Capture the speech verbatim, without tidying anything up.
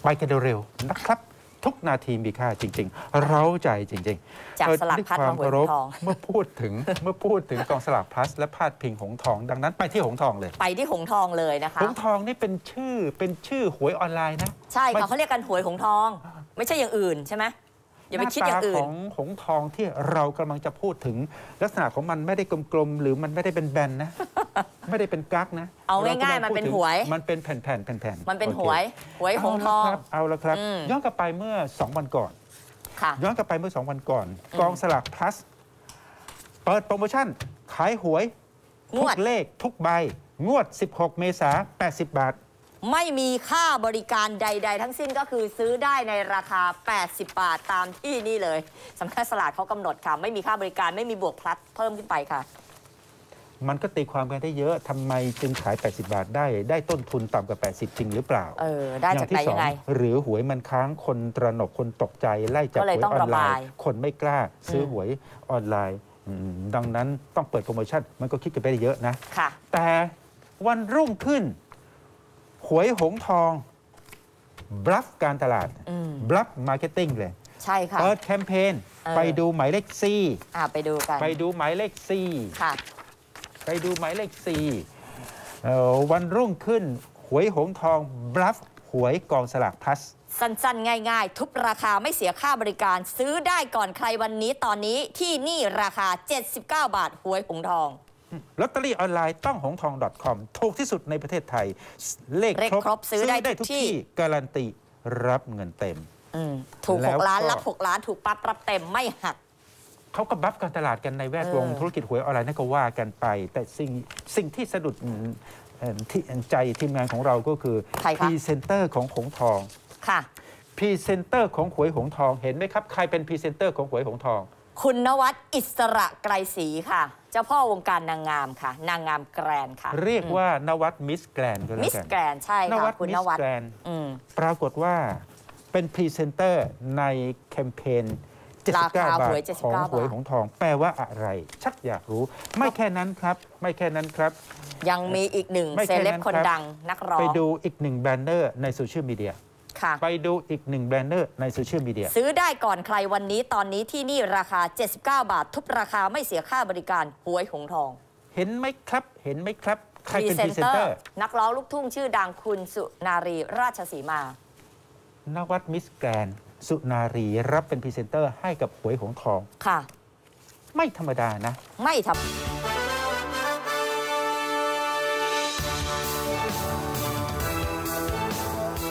ไปกันเร็วๆนะครับทุกนาทีมีค่าจริงๆเร้าใจจริงๆจากสลากพลัสมาหวยหงทองเมื่อพูดถึงเมื่อพูดถึงกองสลากพลัสและพาดพิงหงทองดังนั้นไปที่หงทองเลยไปที่หงทองเลยนะคะหงทองนี่เป็นชื่อเป็นชื่อหวยออนไลน์นะใช่ค่ะเขาเรียกกันหวยหงทอง ไม่ใช่อย่างอื่นใช่ไหมอย่าไปคิดอย่างอื่นของหงทองที่เรากำลังจะพูดถึงลักษณะของมันไม่ได้กลมๆหรือมันไม่ได้เป็นแบนนะไม่ได้เป็นกั๊กนะเอาง่ายๆมันเป็นหวยมันเป็นแผ่นๆแผ่นๆมันเป็นหวยหวยหงทองเอาละครับย้อนกลับไปเมื่อสองวันก่อนย้อนกลับไปเมื่อสองวันก่อนกองสลากพลัสเปิดโปรโมชั่นขายหวยทุกเลขทุกใบงวดสิบหกเมษายนแปดสิบบาทไม่มีค่าบริการใดๆทั้งสิ้นก็คือซื้อได้ในราคาแปดสิบบาทตามที่นี่เลยสำนักสลากเขากำหนดค่ะไม่มีค่าบริการไม่มีบวกพลัสเพิ่มขึ้นไปค่ะมันก็ตีความกันได้เยอะทำไมจึงขายแปดสิบบาทได้ได้ต้นทุนต่ำกว่าแปดสิบจริงหรือเปล่าเออได้จากไหนยังไงหรือหวยมันค้างคนตระหนกคนตกใจไล่จับหวยออนไลน์คนไม่กล้าซื้อหวยออนไลน์ดังนั้นต้องเปิดโปรโมชั่นมันก็คิดกันไปได้เยอะนะแต่วันรุ่งขึ้นหวยหงทองบลัฟการตลาดบลัฟมาร์เก็ตติ้งเลยใช่ค่ะเปิดแคมเปญไปดูหมายเลขสี่ไปดูกันไปดูหมายเลขสี่ค่ะไปดูหมายเลขสี่วันรุ่งขึ้นหวยหงทองบลัฟหวยกองสลากพลัสสั้นๆง่ายๆทุบราคาไม่เสียค่าบริการซื้อได้ก่อนใครวันนี้ตอนนี้ที่นี่ราคาเจ็ดสิบเก้าบาทหวยหงทองลอตเตอรี่ออนไลน์ต้องหงทอง .com ถูกที่สุดในประเทศไทยเลขครบซื้อได้ทุกที่การันตีรับเงินเต็มถูกหกล้านรับหกล้านถูกปั๊บรับเต็มไม่หักเขาก็บัฟการตลาดกันในแวดวงธุรกิจหวยออนไลน์นั่นก็ว่ากันไปแต่สิ่งสิ่งที่สะดุดที่ใจทีมงานของเราก็คือพรีเซนเตอร์ของหงทองค่ะพรีเซนเตอร์ของหวยหงทองเห็นไหมครับใครเป็นพรีเซนเตอร์ของหวยหงทองคุณนวัดอิสระไกรศรีค่ะเจ้าพ่อวงการนางงามค่ะนางงามแกรนค่ะเรียกว่านวัดมิสแกรนก็แล้วกันมิสแกรนใช่ค่ะคุณนวัดปรากฏว่าเป็นพรีเซนเตอร์ในแคมเปญเจ็ดสิบเก้าบาทของหวยหงทองแปลว่าอะไรชักอยากรู้ไม่แค่นั้นครับไม่แค่นั้นครับยังมีอีกหนึ่งเซเลบคนดังนักร้องไปดูอีกหนึ่งแบนเนอร์ในโซเชียลมีเดียไปดูอีกหนึ่งแบรนเนอร์ในโซเชียลมีเดียซื้อได้ก่อนใครวันนี้ตอนนี้ที่นี่ราคาเจ็ดสิบเก้าบาททุบราคาไม่เสียค่าบริการหวยหงทองเห็นไหมครับเห็นไหมครับใครเป็นพรีเซนเตอร์นักร้องลูกทุ่งชื่อดังคุณสุนารีราชสีมานวัดมิสแกรนสุนารีรับเป็นพรีเซนเตอร์ให้กับหวยหงทองค่ะไม่ธรรมดานะไม่ธรรมดา